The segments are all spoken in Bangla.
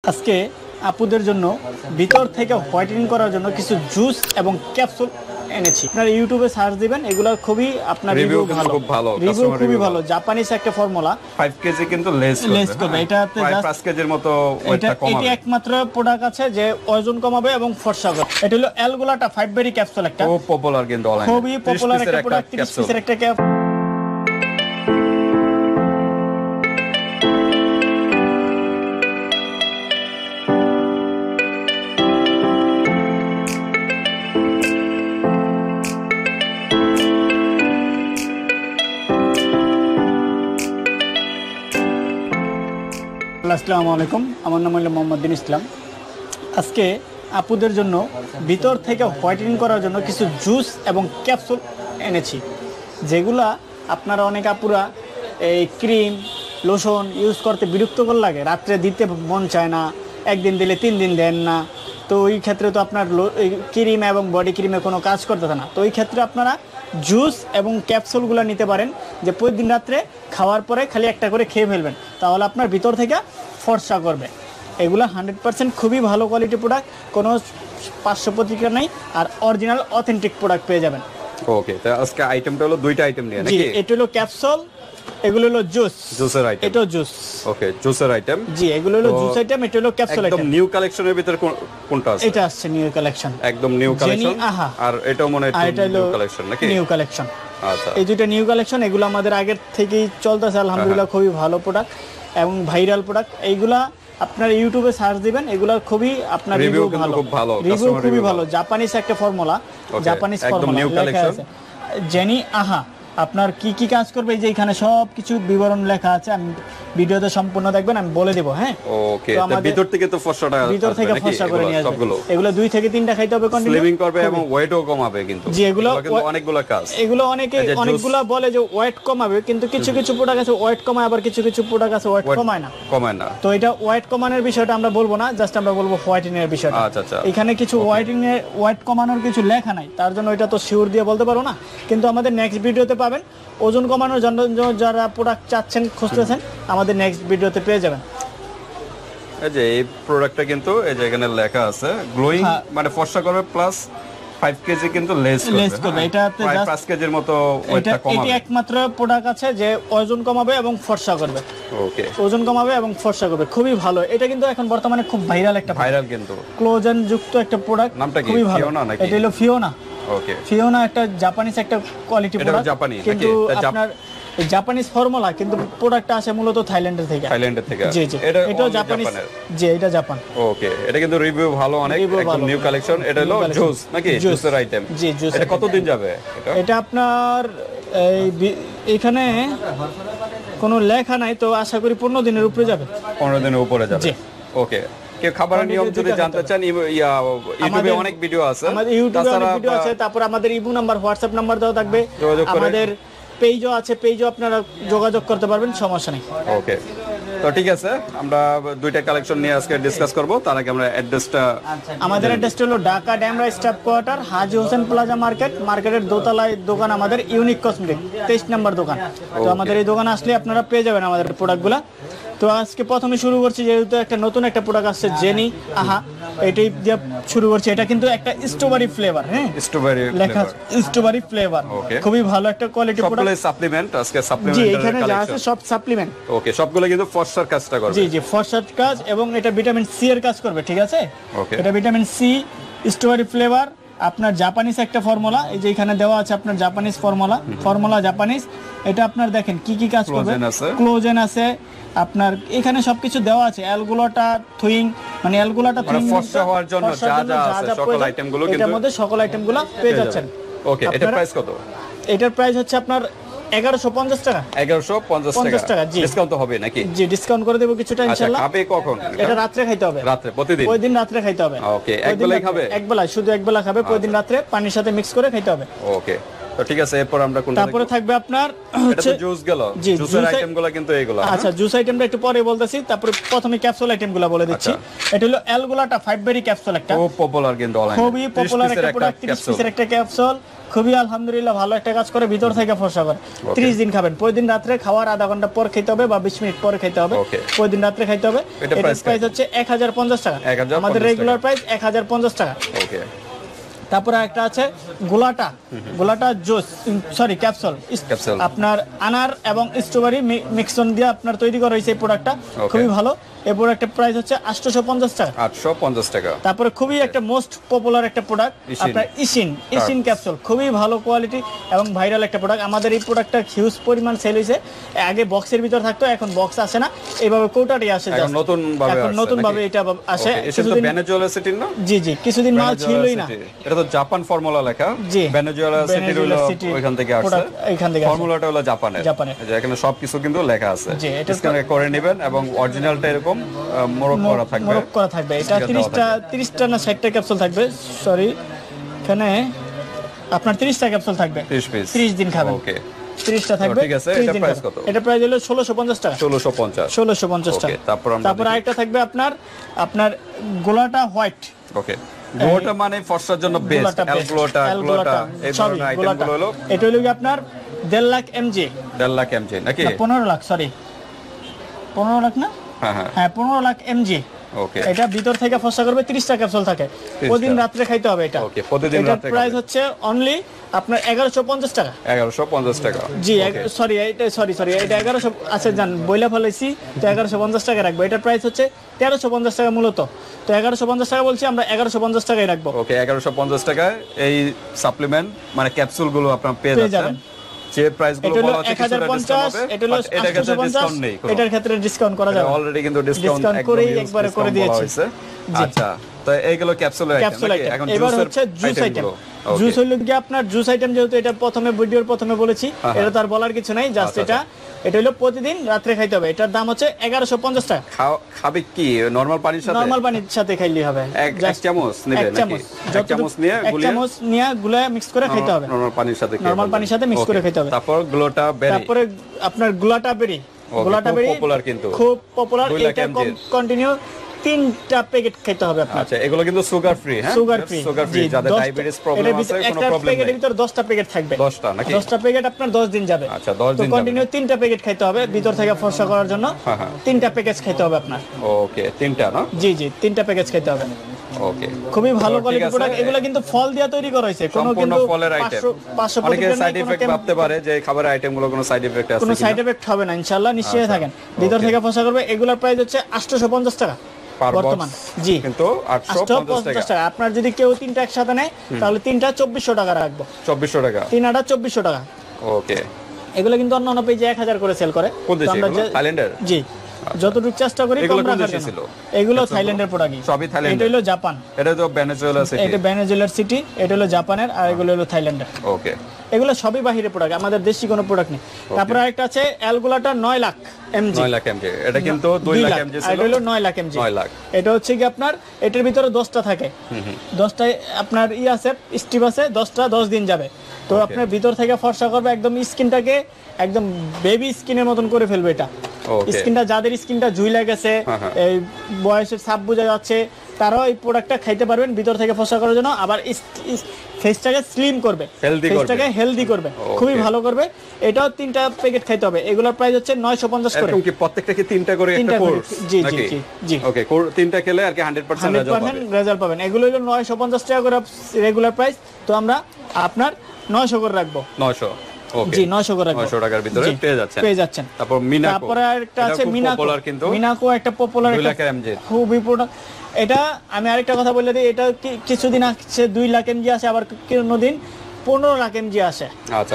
আজকে আপুদের জন্য ভিতর থেকে হোয়াইটেনিং করার জন্য কিছু জুস এবং ক্যাপসুল এনেছি। আপনারা ইউটিউবে সার্চ দিবেন, এগুলো খুবই আপনার রিভিউ ভালো, রিভিউ খুবই ভালো। জাপানিজ একটা ফর্মুলা 5 কেজি কিন্তু লেস করবে। এটাতে জাস্ট 5 কেজির মতো ওয়েটটা কমাবে। এটা একমাত্র প্রোডাক্ট আছে যে ওজন কমাবে এবং ফর্সা করবে। এটা হলো অ্যালগুলাটা 5 বেরি ক্যাপসুল, একটা খুব পপুলার কিন্তু অনলাইনে, খুবই পপুলার একটা প্রোডাক্ট। 30 পিসের একটা ক্যাপসুল। আসসালামু আলাইকুম, আমার নাম হলো মোহাম্মদ দিন ইসলাম। আজকে আপুদের জন্য ভিতর থেকে হোয়াইটেনিং করার জন্য কিছু জুস এবং ক্যাপসুল এনেছি, যেগুলা আপনারা অনেক আপুরা এই ক্রিম লোশন ইউজ করতে বিরক্তকর লাগে, রাত্রে দিতে মন চায় না, একদিন দিলে 3 দিন দেন না। তো ওই ক্ষেত্রে তো আপনার ক্রিম এবং বডি ক্রিমে কোনো কাজ করতেছে না। তো ওই ক্ষেত্রে আপনারা জুস এবং ক্যাপসুলগুলো নিতে পারেন, যে প্রতিদিন রাত্রে খাওয়ার পরে খালি একটা করে খেয়ে ফেলবেন, তাহলে আপনার ভিতর থেকে ফর্সা করবে। এগুলো 100% খুবই ভালো কোয়ালিটি প্রোডাক্ট, কোনো পার্শ্ব প্রতিক্রিয়া নেই, আর অরিজিনাল অথেন্টিক প্রোডাক্ট পেয়ে যাবেন। ওকে, তো আজকে আইটেমটা হলো দুইটা আইটেম নিয়ে নাকি? এটা হলো ক্যাপসুল, এগুলো হলো জুসের আইটেম। এটা জুস। ওকে, জুসের আইটেম। জি, এগুলো হলো জুস আইটেম, এটা হলো ক্যাপসুল আইটেম। একদম নিউ কালেকশনের ভিতর কোনটা আছে? এটা আসছে নিউ কালেকশন, একদম নিউ কালেকশন। আর এটাও মনে হয় নিউ কালেকশন নাকি? New collection. আচ্ছা, এই দুইটা নিউ কালেকশন, এগুলো আমাদের আগের থেকেই চলতেছে আলহামদুলিল্লাহ, খুবই ভালো প্রোডাক্ট এবং ভাইরাল প্রোডাক্ট। এইগুলা আপনার ইউটিউবে সার্চ দিবেন, এগুলা খুবই আপনার রিভিউ ভালো, রিভিউ খুবই ভালো। জাপানিজ একটা ফর্মুলা, জাপানিজ ফর্মুলা লেখা আছে জেনি আহা। আপনার কি কি কাজ করবে, এই যে এখানে সব কিছু বিবরণ লেখা আছে, আমি ভিডিওতে সম্পূর্ণ দেখবেন, আমি বলে দেব। হ্যাঁ, ওকে। তো ভিতর থেকে তো ফর্সাটা ভিতর থেকে ফর্সা করে নিয়ে আসবে। এগুলো 2 থেকে 3টা খাইতে হবে, কন্টিনিউ স্লিমিং করবে এবং ওয়েটও কমাবে। কিন্তু জি, এগুলো কিন্তু অনেকগুলো কাজ। এগুলো অনেকগুলা বলে যে ওয়েট কমাবে, কিন্তু কিছু কিছু প্রোডাক্ট আছে ওয়েট কমায়, আবার কিছু কিছু প্রোডাক্ট আছে ওয়েট কমায় না। তো এটা ওয়েট কমানোর বিষয়টা আমরা বলবো না, জাস্ট আমরা বলবো হোয়াইটেনিং এর বিষয়টা। আচ্ছা, এখানে কিছু হোয়াইটেনিং এর ওয়েট কমানোর কিছু লেখা নাই, তার জন্য এটা তো শিওর দিয়ে বলতে পারবো না। কিন্তু আমাদের নেক্সট ভিডিওতে পাবেন। ওজন কমানোর জন্য যারা প্রোডাক্ট চাচ্ছেন, খুঁজতেছেন, আমাদের নেক্সট ভিডিওতে পেয়ে যাবেন। এই যে এই প্রোডাক্টটা কিন্তু এই যে এখানে লেখা আছে গ্লোয়িং, মানে ফর্সা করবে প্লাস 5 কেজি কিন্তু লেস করবে। এটাতে প্রায় 5 কেজির মতো ওয়েটটা কমাবে। এটা একমাত্র প্রোডাক্ট আছে যে ওজন কমাবে এবং ফর্সা করবে। ওকে, ওজন কমাবে এবং ফর্সা করবে, খুবই ভালো। এটা কিন্তু এখন বর্তমানে খুব ভাইরাল কিন্তু ক্লোজেন যুক্ত একটা প্রোডাক্ট, খুবই ভালো। এটা হলো ফিওনা। ওকে, ফিওনা একটা জাপানিজ একটা কোয়ালিটি প্রোডাক্ট, কিন্তু আপনার জাপানিজ ফর্মুলা, কিন্তু প্রোডাক্টটা আসে মূলত থাইল্যান্ডের থেকে। জি জি, এটা জাপানিজ। জি, এটা জাপান। ওকে, এটা কিন্তু রিভিউ ভালো, অনেক একদম নিউ কালেকশন। এটা হলো জুস নাকি? জুসের আইটেম। জি, জুস। এটা কতদিন যাবে? এটা আপনার এখানে কোনো লেখা নাই, তো আশা করি 15 দিনের উপরে যাবে। 15 দিনের উপরে যাবে। জি, ওকে। কেউ খাবারের নিয়ম যদি জানতে চান, ইউটিউবে অনেক ভিডিও আছে, আমাদের ইউটিউবে অনেক ভিডিও আছে। তারপর আমাদের ইমো নাম্বার, হোয়াটসঅ্যাপ নাম্বার দেওয়া থাকবে। আমাদের পেজও আছে, পেজও আপনারা যোগাযোগ করতে পারবেন, সমস্যা নেই। ওকে, তো ঠিক আছে, আমরা দুইটা কালেকশন নিয়ে আজকে ডিসকাস করব। তার আগে আমরা অ্যাড্রেসটা, আমাদের অ্যাড্রেসটা হলো Dhaka Demra staff quarter, Haji Hossain plaza মার্কেটের দোতলায় দোকান আমাদের, ইউনিক কসমেটিক 23 নম্বর দোকান। তো আমাদের এই দোকানে আসলে আপনারা পেয়ে যাবেন আমাদের প্রোডাক্টগুলো। তো আজকে প্রথমে শুরু করছি, যেহেতু একটা নতুন একটা প্রোডাক্ট আসছে জেনি আহা, এটাই দিয়ে শুরু করছি। এটা কিন্তু একটা স্ট্রবেরি ফ্লেভার। হ্যাঁ, স্ট্রবেরি লেখা স্ট্রবেরি ফ্লেভার, খুবই ভালো একটা কোয়ালিটি প্রোডাক্ট। সবগুলো সাপ্লিমেন্ট, আজকে সাপ্লিমেন্ট। জি, এখানে যা আছে সব সাপ্লিমেন্ট। ওকে, সবগুলো কিন্তু ফর্সার কাজটা করবে। জি জি, ফর্সার কাজ, এবং এটা ভিটামিন সি এর কাজ করবে। ঠিক আছে, এটা ভিটামিন সি, স্ট্রবেরি ফ্লেভার, আপনার জাপানিজ একটা ফর্মুলা, এই যে এখানে দেওয়া আছে আপনার জাপানিজ ফর্মুলা জাপানিজ। এটা আপনার দেখেন কি কি কাজ করবে, ক্লোজেন আছে আপনার, এখানে সবকিছু দেওয়া আছে। অ্যালগুলাটা থুইং, মানে অ্যালগুলাটা থুইং ফর্সা হওয়ার জন্য যা যা আছে সকল আইটেমগুলো কিন্তু এর মধ্যে সকল আইটেমগুলো পেয়ে যাচ্ছেন। ওকে, এটার প্রাইস কত? এটার প্রাইস হচ্ছে আপনার 1150 টাকা। 1150 টাকা। জি, ডিসকাউন্ট তো হবে নাকি? জি, ডিসকাউন্ট করে দেব কিছুটা ইনশাআল্লাহ। খাবে কখন? এটা রাতে খাইতে হবে। রাতে প্রতিদিন রাতে খাইতে হবে। ওকে, একবেলাই খাবে? একবেলা, শুধু একবেলা খাবে, প্রতিদিন রাতে পানির সাথে মিক্স করে খাইতে হবে। ওকে, তো ঠিক আছে। এরপর আমরা কোনটা? তারপরে থাকবে আপনার হচ্ছে জুস গেল, জুসের আইটেমগুলো কিন্তু এইগুলো। আচ্ছা, জুস আইটেমটা একটু পরে বলতেছি। তারপরে প্রথমে ক্যাপসুল আইটেমগুলো বলে দিচ্ছি। এটা হলো অ্যালগুলাটা 5 বেরি ক্যাপসুল, একটা খুব পপুলার কিন্তু অনলাইনে, খুবই পপুলার একটা প্রোডাক্ট। 30 পিসের একটা ক্যাপসুল, খুবই আলহামদুলিল্লাহ ভালো একটা কাজ করে, ভিতর থেকে ফর্সা করে। 30 দিন খাবেন, প্রতিদিন রাত্রে খাওয়ার আধা ঘন্টা পর খেতে হবে বা 20 মিনিট পরে খেতে হবে, প্রতিদিন রাত্রে খাইতে হবে। এটার প্রাইস হচ্ছে 1050 টাকা, আমাদের রেগুলার প্রাইস 1050 টাকা। ওকে, তারপরে একটা আছে গোলাটা জুস, সরি ক্যাপসুল, আপনার আনার এবং স্ট্রবেরি মিক্সন দিয়ে আপনার তৈরি করা হয়েছে এই প্রোডাক্টটা, খুবই ভালো। এই প্রোডাক্টের প্রাইস হচ্ছে 850 টাকা। 850 টাকা। তারপরে খুবই একটা মোস্ট পপুলার একটা প্রোডাক্ট আপনার ইসিন ক্যাপসুল, খুবই ভালো কোয়ালিটি এবং ভাইরাল একটা প্রোডাক্ট। আমাদের এই প্রোডাক্টটা হিউজ পরিমাণ সেল হয়েছে। আগে বক্সের ভিতর থাকতো, এখন বক্স আসে না, এইভাবে কৌটাটি আসে, এখন নতুন ভাবে এটা আসে। কিছুদিন ভেনেজুয়েলা সিটির না, জি কিছুদিন মাল ছিলই না। এটা তো জাপান ফর্মুলা লেখা, ভেনেজুয়েলা সিটির হলো ওইখান থেকে আসছে, ফর্মুলাটা হলো জাপানের। এখানে সবকিছু কিন্তু লেখা আছে, স্ক্যান করে নেবেন এবং অরিজিনালটা এরকম মোড়ক করা থাকবে। এটা 30টা না 60টা ক্যাপসুল থাকবে, সরি এখানে আপনার 30টা ক্যাপসুল থাকবে, 30 দিন খাবেন। ওকে, 30টা থাকবে। ঠিক আছে, এটা প্রাইস কত? এটা প্রাইস হলো 1650 টাকা। 1650 টাকা। তারপর আরেকটা থাকবে আপনার গোলাটা হোয়াইট। ওকে, গোলাটা মানে ফর্সার জন্য বেস্ট, গোলাটা এই ধরনের আইটেমগুলো হলো, এটা হলো আপনার 1.5 লাখ এমজি, 1.5 লাখ এমজি নাকি 15 লাখ, সরি 15 লাখ না, হ্যাঁ 15 লাখ এমজি। ওকে, এটা ভিতর থেকে ফর্সা করবে, 30টা ক্যাপসুল থাকে, প্রতিদিন রাতে খাইতে হবে এটা। ওকে, প্রতিদিন রাতে। এটার প্রাইস হচ্ছে অনলি আপনার 1150 টাকা। 1150 টাকা, জি সরি এটা 1100 আছে, জান বইলা ফেলাইছি, তো 1150 টাকা রাখবো। এটার প্রাইস হচ্ছে 1350 টাকা মূলত, তো 1150 টাকা বলছি, আমরা 1150 টাকাই রাখবো। ওকে, 1150 টাকায় এই সাপ্লিমেন্ট মানে ক্যাপসুলগুলো আপনারা পেয়ে যাবেন। যে প্রাইসগুলো বলা হচ্ছে কিছুটা ডিসকাউন্ট হবে, এটা ক্ষেত্রে ডিসকাউন্ট নেই, এটার ক্ষেত্রে ডিসকাউন্ট করা যাবে, অলরেডি কিন্তু ডিসকাউন্ট একবারে করে দিয়েছি। আচ্ছা, তো এইগুলো ক্যাপসুল আইটেম, এখন এবার হচ্ছে জুস আইটেম। জুস হইলো কি আপনার জুস আইটেম, যেহেতু এটা ভিডিওর প্রথমে বলেছি, এটা তো আর বলার কিছু নাই, জাস্ট এটা হলো প্রতিদিন রাতে খাইতে হবে। এটার দাম হচ্ছে 1150 টাকা। খাবে কি নরমাল পানির সাথে? নরমাল পানির সাথে খাইলেই হবে, এক চামচ নেবেন নাকি? এক চামচ নিয়ে গুলে মিক্স করে খাইতে হবে, নরমাল পানির সাথে মিক্স করে খাইতে হবে। তারপর তারপরে আপনার গোলাটা বেরি পপুলার, কিন্তু খুব পপুলার। এটা কন্টিনিউ 3টা প্যাকেট খেতে হবে আপনার। আচ্ছা, এগুলো কিন্তু সুগার ফ্রি, হ্যাঁ সুগার ফ্রি, যাদের ডায়াবেটিস প্রবলেম আছে কোনো প্রবলেম নেই। প্যাকেটের ভিতর 10টা প্যাকেট থাকবে, 10টা নাকি? 10টা প্যাকেট আপনার 10 দিন যাবে। আচ্ছা, 10 দিন যাবে, তো কন্টিনিউ 3টা প্যাকেট খেতে হবে ভিতর থেকে ফর্সা করার জন্য। 3টা প্যাকেজ খেতে হবে আপনার। ওকে, 3টা না? জি 3টা প্যাকেজ খেতে হবে। ওকে, খুবই ভালো কোয়ালিটির প্রোডাক্ট। এগুলো কিন্তু ফল দিয়ে তৈরি করা হয়েছে, কোনো কিন্তু ফলের আইটেম 500 অনেকে সাইড ইফেক্ট ভাবতে পারে যে খাবারের আইটেমগুলো কোনো সাইড ইফেক্ট আছে, কোনো সাইড ইফেক্ট হবে না ইনশাআল্লাহ, নিশ্চয়ই থাকেন। ভিতর থেকে ফর্সা করবে। এগুলোর প্রাইস হচ্ছে 850 টাকা বর্তমান, জি কিন্তু 850 টাকা। আপনার যদি কেউ 3টা একসাথে নেয় তাহলে 3টা 2400 টাকা রাখবো। 2400 টাকা, 3টা 2400 টাকা। ওকে, এগুলো কিন্তু অন্য পেজে 1000 করে সেল করে। আমরা থাইল্যান্ডের, জি যতটুকু চেষ্টা করি কম রাখার জন্য। এগুলো থাইল্যান্ডের প্রোডাক্ট, সবই থাইল্যান্ড। এটা হলো জাপান, এটা তো ভেনেজুয়েলা সিটি, এটা ভেনেজুয়েলার সিটি, এটা হলো জাপানের, আর এগুলো হলো থাইল্যান্ডের। ওকে, এগুলো সবই বাহিরের প্রোডাক্ট, আমাদের দেশি কোনো প্রোডাক্ট নেই। তারপর আরেকটা আছে অ্যালগোলাটা 9 লাখ এমজি। 9 লাখ এমজি, এটা কিন্তু 2 লাখ এমজি ছিল, এটা হলো 9 লাখ এমজি। 9 লাখ, এটা হচ্ছে কি আপনার এটার ভিতরে 10টা থাকে, 10টায় আপনার আছে স্টিপ আছে, 10টা 10 দিন যাবে। তো আপনার ভিতর থেকে ফর্সা করবে, একদম স্কিনটাকে একদম বেবি স্কিনের মতন করে ফেলবে এটা। স্কিনটা যাদের স্কিনটা ঝুইলা গেছে, এই বয়সের ছাপ বোঝা যাচ্ছে, তারাও এই প্রোডাক্টটা খাইতে পারবেন ভিতর থেকে ফর্সা করার জন্য। আবার ফেসটাকে স্লিম করবে, ফেসটাকে হেলদি করবে, খুবই ভালো করবে। এটাও 3টা প্যাকেট খাইতে হবে। এগুলোর প্রাইস হচ্ছে 950 করে। এরকম কি প্রত্যেকটা কি 3টা করে একটা কোর্স? জি জি জি, ওকে, 3টা খেলে আর কি 100% রেজাল্ট পাবেন। এগুলো হলো 950 টাকা করে রেগুলার প্রাইস, তো আমরা আপনার 900 করে রাখবো। 900, ওকে জি 900 করে রাখবো। 900 টাকার ভিতরে পেয়ে যাচ্ছেন। তারপর মিনাকো, তারপরে আরেকটা আছে মিনাকো একটা পপুলার, 2 লাখ এমজি, খুবই প্রোডাক্ট। এটা আমি আরেকটা কথা বলে দিই, এটা কিছুদিন আছে 2 লাখ এমজি আসে, আবার কোনো দিন 15 লাখ এমজি আসে। আচ্ছা,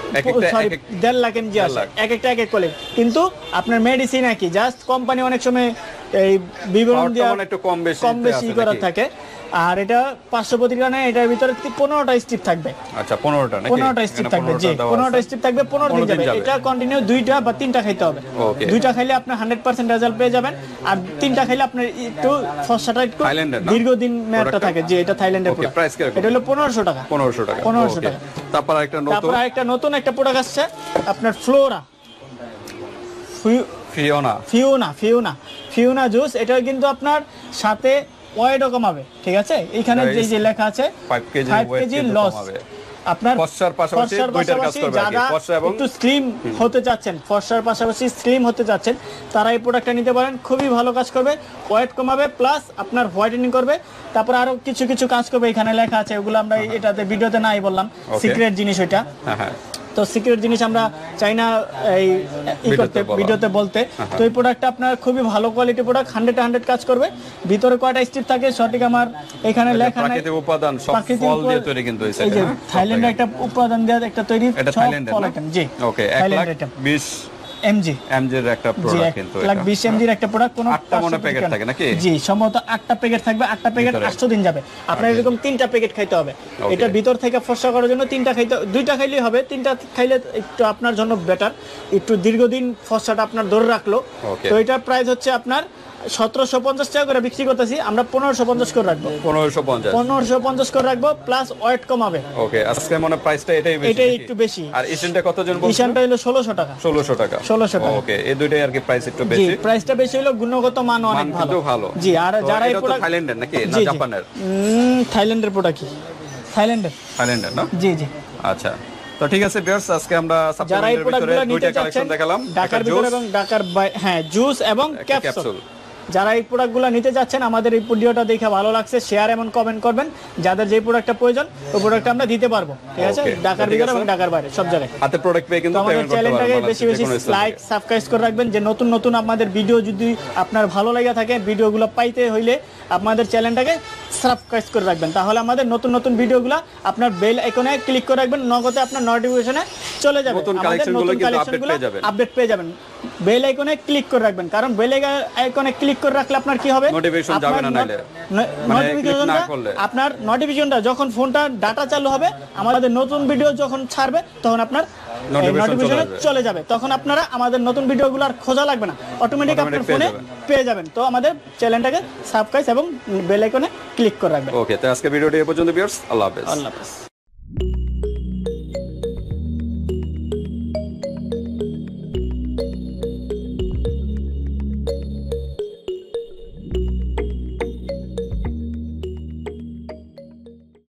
সরি 1.5 লাখ এমজি আসে, একটা এক কোয়ালিটি। কিন্তু আপনার মেডিসিন একই, জাস্ট কোম্পানি অনেক সময় এই বিবরণ দিয়ে একটু কম বেশি করা থাকে। আর এটা 500 প্রতিটা নেয়, এটার ভিতরে 15টা স্টিপ থাকবে। আচ্ছা, 15টা নাকি? 15টা স্টিপ থাকবে, জি 15টা স্টিপ থাকবে, 15 দিন যাবে। এটা কন্টিনিউ 2টা বা 3টা খাইতে হবে। 2টা খাইলে আপনি 100% রেজাল্ট পেয়ে যাবেন, আর 3টা খাইলে আপনার একটু ফর্সাটা একটু দীর্ঘদিন মেয়াদটা থাকে। জি এটা থাইল্যান্ডের প্রোডাক্ট। এটা হলো 1500 টাকা। 1500 টাকা। তারপর একটা নতুন একটা প্রোডাক্ট আসছে আপনার ফিওনা জুস। এটা কিন্তু আপনার সাথে ওয়েটও কমাবে, ঠিক আছে? এখানে যে লেখা আছে 5 কেজি লস, আপনার ফর্সার পাশাপাশি দুইটার কাজ করবে আর কি, ফর্সা এবং একটু স্লিম হতে চাচ্ছেন, ফর্সার পাশাপাশি স্লিম হতে চাচ্ছেন, তারা এই প্রোডাক্টটা নিতে পারেন। খুবই ভালো কাজ করবে, ওয়েট কমাবে প্লাস আপনার হোয়াইটেনিং করবে। তারপর আরো কিছু কিছু কাজ করবে, এখানে লেখা আছে, ওগুলো আমরা এটাতে ভিডিওতে নাই বললাম, সিক্রেট জিনিস ওইটা। হ্যাঁ, তো সিক্রেট জিনিস আমরা চাই না এই ভিডিওতে বলতে। তো এই প্রোডাক্টটা আপনার খুবই ভালো কোয়ালিটি প্রোডাক্ট, 100 কাজ করবে। ভিতরে কয়টা স্টিপ থাকে সঠিক আমার এখানে লেখা নাই। প্রাকৃতিক উপাদান, সব ফল দিয়ে তৈরি কিন্তু হইছে। এই যে থাইল্যান্ডের একটা উপাদান দিয়ে একটা তৈরি, এটা থাইল্যান্ডের না? জি ওকে, 1,20,000 এমজি এর একটা প্রোডাক্ট, কিন্তু এটা 1,20,000 এমজি এর একটা প্রোডাক্ট। কোন 8টা মনে প্যাকেট থাকে নাকি? জি, সম্ভবত 8টা প্যাকেট থাকবে। 8টা প্যাকেট 800 দিন যাবে। আপনার এরকম 3টা প্যাকেট খাইতে হবে। এটা ভিতর থেকে ফর্সা করার জন্য 3টা খাইতে, 2টা খাইলেই হবে, 3টা খাইলে একটু আপনার জন্য বেটার, একটু দীর্ঘদিন ফর্সাটা আপনার ধরে রাখলো। তো এটার প্রাইস হচ্ছে আপনার 1750 টাকা করে বিক্রি করতেছি, আমরা 1550 করে রাখবো। 1550 করে রাখবো, প্লাস ওয়েট কমাবে। ওকে, আজকে মনে প্রাইসটা এটাই একটু বেশি। আর এশিয়ানটা কতজন বলছেন? এশিয়ানটা হলো 1600 টাকা। 1600 টাকা। ওকে, এই দুইটাই আর কি প্রাইস একটু বেশি। জি, প্রাইসটা বেশি হলো, গুণগত মান অনেক ভালো। জি, আর যারা এই প্রোডাক্ট থাইল্যান্ডের নাকি না জাপানের? থাইল্যান্ডের প্রোডাক্ট কি? থাইল্যান্ডের না? জি। আচ্ছা, তো ঠিক আছে ভিউয়ার্স, আজকে আমরা যারা এই সাপ্লিমেন্টের ভিতরে প্রোডাক্টগুলো নিতে দুইটা কালেকশন চাচ্ছেন, দেখালাম, ঢাকার ভিতরে এবং ঢাকার বাইরে, হ্যাঁ, জুস এবং ক্যাপসুল। যারা এই প্রোডাক্টগুলো নিতে যাচ্ছেন, আমাদের এই ভিডিওটা দেখে ভালো লাগছে, শেয়ার এবং কমেন্ট করবেন। যাদের যে প্রোডাক্টটা প্রয়োজন, ওই প্রোডাক্টটা আমরা দিতে পারবো। ঠিক আছে, ঢাকার ভিতরে এবং ঢাকার বাইরে সব জায়গায় হাতে প্রোডাক্ট পেয়ে কিন্তু আমাদের চ্যানেলটাকে বেশি বেশি লাইক সাবস্ক্রাইব করে রাখবেন, যে নতুন নতুন আমাদের ভিডিও যদি আপনার ভালো লাগে থাকে, ভিডিওগুলো পাইতে হইলে আমাদের চ্যানেলটাকে সাবস্ক্রাইব করে রাখবেন। তাহলে আমাদের নতুন নতুন ভিডিওগুলো আপনার বেল আইকনে ক্লিক করে রাখবেন, নগদে আপনার নোটিফিকেশনে চলে যাবে, নতুন কালেকশনগুলো কিন্তু আপডেট পেয়ে যাবেন। বেল আইকনে ক্লিক করে রাখবেন, কারণ বেল আইকনে ক্লিক করে রাখলে আপনার কি হবে, নোটিফিকেশন যাবে না, নাইলে আপনার নোটিফিকেশনটা যখন ফোনটা ডাটা চালু হবে, আমাদের নতুন ভিডিও যখন ছাড়বে, তখন আপনার নোটিফিকেশন চলে যাবে। তখন আপনারা আমাদের নতুন ভিডিওগুলো আর খোঁজা লাগবে না, অটোমেটিক আপনার ফোনে পেয়ে যাবেন। তো আমাদের চ্যানেলটাকে সাবস্ক্রাইব এবং বেল আইকনে ক্লিক করে রাখবেন। ওকে, তো আজকে ভিডিওটি এই পর্যন্ত ভিউয়ার্স, আল্লাহ হাফেজ। আল্লাহ হাফেজ।